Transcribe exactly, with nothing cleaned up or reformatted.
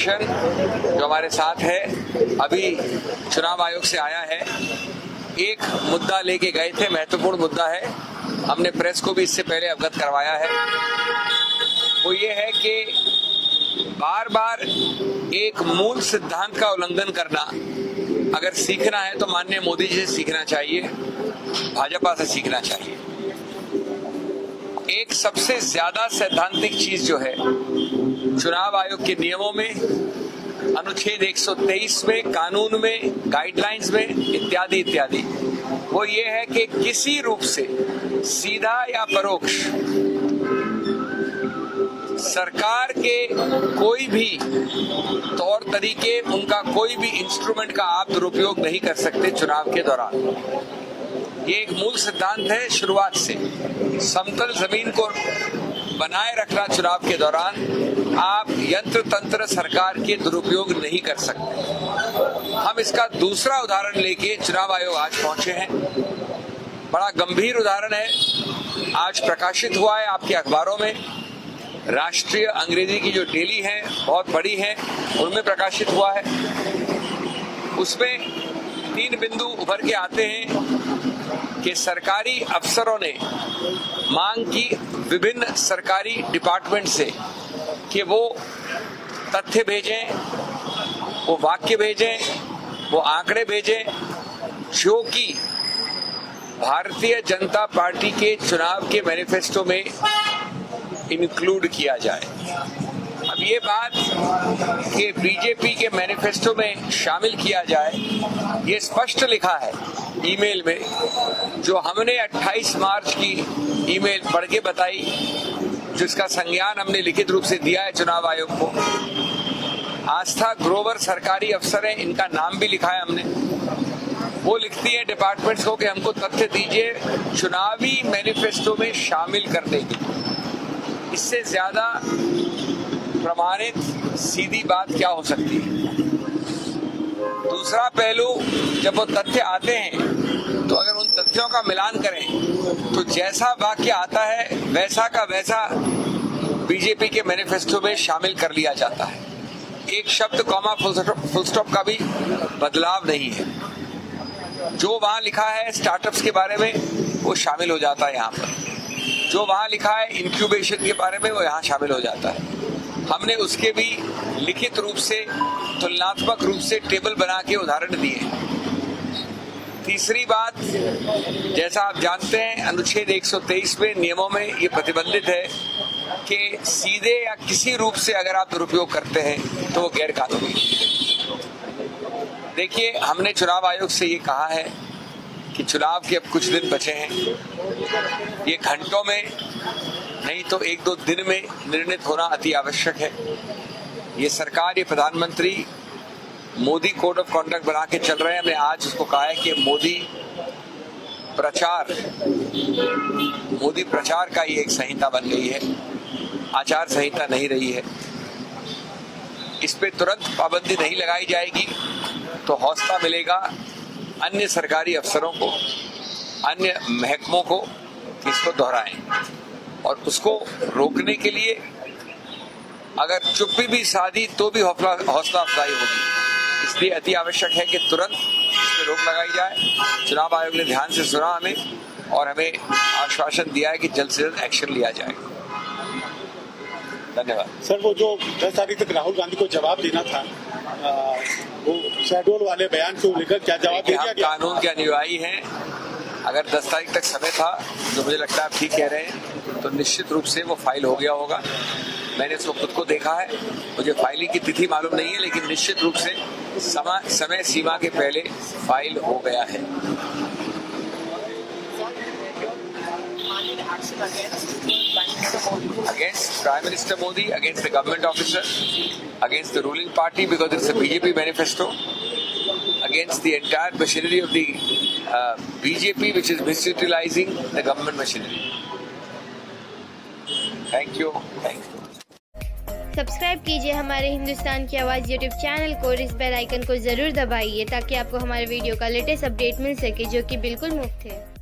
Delegation जो हमारे साथ है अभी चुनाव आयोग से आया है, एक मुद्दा लेके गए थे, महत्वपूर्ण मुद्दा है, हमने प्रेस को भी इससे पहले अवगत करवाया है। वो ये है कि बार बार एक मूल सिद्धांत का उल्लंघन करना, अगर सीखना है तो माननीय मोदी जी से सीखना चाहिए, भाजपा से सीखना चाहिए। एक सबसे ज्यादा सैद्धांतिक चीज जो है चुनाव आयोग के नियमों में, अनुच्छेद एक सौ तेईस में, कानून में, गाइडलाइंस में इत्यादि इत्यादि, वो ये है कि किसी रूप से सीधा या परोक्ष सरकार के कोई भी तौर तरीके, उनका कोई भी इंस्ट्रूमेंट का आप दुरुपयोग नहीं कर सकते चुनाव के दौरान। ये एक मूल सिद्धांत है शुरुआत से। समतल जमीन को बनाए रखना चुनाव के दौरान आप यंत्र तंत्र सरकार के दुरुपयोग नहीं कर सकते। हम इसका दूसरा उदाहरण लेके चुनाव आयोग आज पहुंचे हैं। बड़ा गंभीर उदाहरण है, आज प्रकाशित हुआ है आपके अखबारों में। राष्ट्रीय अंग्रेजी की जो डेली है, बहुत बड़ी है, उनमें प्रकाशित हुआ है। उसमें तीन बिंदु उभर के आते हैं कि सरकारी अफसरों ने मांग की विभिन्न सरकारी डिपार्टमेंट से कि वो तथ्य भेजें, वो वाक्य भेजें, वो आंकड़े भेजें जो कि भारतीय जनता पार्टी के चुनाव के मैनिफेस्टो में इंक्लूड किया जाए। अब ये बात कि बीजेपी के मैनिफेस्टो में शामिल किया जाए, ये स्पष्ट लिखा है ईमेल में, जो हमने अट्ठाईस मार्च की ईमेल पढ़ के बताई, जिसका संज्ञान हमने लिखित रूप से दिया है चुनाव आयोग को। आस्था ग्रोवर सरकारी अफसर है, इनका नाम भी लिखा है हमने। वो लिखती है डिपार्टमेंट्स को कि हमको तथ्य दीजिए चुनावी मैनिफेस्टो में शामिल करने की। इससे ज्यादा प्रमाणित सीधी बात क्या हो सकती है। दूसरा पहलू, जब वो तथ्य आते हैं तो अगर उन तथ्यों का मिलान करें तो जैसा वाक्य आता है वैसा का वैसा बीजेपी के मैनिफेस्टो में शामिल कर लिया जाता है। एक शब्द कॉमा फुल स्टॉप का भी बदलाव नहीं है। जो वहां लिखा है स्टार्टअप्स के बारे में वो शामिल हो जाता है यहाँ पर, जो वहां लिखा है इंक्यूबेशन के बारे में वो यहाँ शामिल हो जाता है। हमने उसके भी लिखित रूप से, तुलनात्मक रूप से टेबल बना के उदाहरण दिए। तीसरी बात, जैसा आप जानते हैं अनुच्छेद एक सौ तेईस में नियमों में ये प्रतिबंधित है कि सीधे या किसी रूप से अगर आप दुरुपयोग करते हैं तो वो गैर कानूनी। देखिए, हमने चुनाव आयोग से ये कहा है कि चुनाव के अब कुछ दिन बचे हैं, ये घंटों में नहीं तो एक दो दिन में निर्णित होना अति आवश्यक है। ये सरकार, ये प्रधानमंत्री मोदी कोड ऑफ कॉन्डक्ट बना के चल रहे हैं। हमने आज उसको कहा है कि मोदी प्रचार मोदी प्रचार का ही एक संहिता बन गई है, आचार संहिता नहीं रही है। इस पे तुरंत पाबंदी नहीं लगाई जाएगी तो हौसला मिलेगा अन्य सरकारी अफसरों को, अन्य महकमों को कि इसको दोहराएं। और उसको रोकने के लिए अगर चुप्पी भी साधी तो भी हौसला हौसला अफजाई होगी। इसलिए अति आवश्यक है कि तुरंत इस पर रोक लगाई जाए। चुनाव आयोग ने ध्यान से सुना हमें और हमें आश्वासन दिया है कि जल्द से जल्द एक्शन लिया जाएगा। धन्यवाद। सर, वो जो दस तारीख तक राहुल गांधी को जवाब देना था, आ, वो शहडोल वाले बयान को लेकर क्या जवाब दे दिया गया? कानून के अनुयायी हैं। अगर दस तारीख तक समय था, जो मुझे लगता है आप ठीक कह रहे हैं, तो निश्चित रूप से वो फाइल हो गया होगा। मैंने उसको खुद को देखा है, मुझे फाइलिंग की तिथि मालूम नहीं है, लेकिन निश्चित रूप से समय समय सीमा के पहले फाइल हो गया है। Against Prime Minister Modi, against the government officer, against the ruling party because it's a B J P manifesto, against the entire machinery of the uh, B J P which is misutilizing the government machinery. Thank you. Thank you. Subscribe कीजिए हमारे हिंदुस्तान की आवाज़ YouTube channel को और इस bell icon को ज़रूर दबाइए ताकि आपको हमारे वीडियो का लेटेस्ट अपडेट मिल सके, जो कि बिल्कुल मुफ्त है।